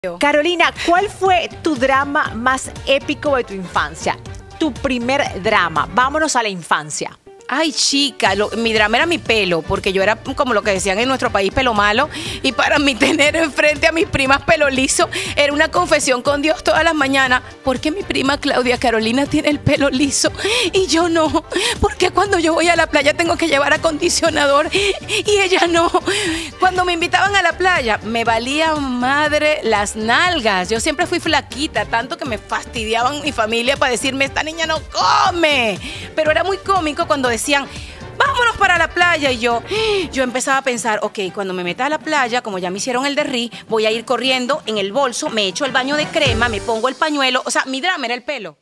Carolina, ¿cuál fue tu drama más épico de tu infancia? Tu primer drama. Vámonos a la infancia. Ay, chica, mi drama era mi pelo, porque yo era como lo que decían en nuestro país, pelo malo, y para mí tener enfrente a mis primas pelo liso era una confesión con Dios todas las mañanas. ¿Por qué mi prima Claudia Carolina tiene el pelo liso y yo no? ¿Por qué cuando yo voy a la playa tengo que llevar acondicionador y ella no? Cuando me invitaban a la playa, me valía madre las nalgas. Yo siempre fui flaquita, tanto que me fastidiaban mi familia para decirme, esta niña no come. Pero era muy cómico cuando decían, vámonos para la playa, y yo empezaba a pensar, ok, cuando me meta a la playa, como ya me hicieron el derrí, voy a ir corriendo en el bolso, me echo el baño de crema, me pongo el pañuelo, o sea, mi drama era el pelo.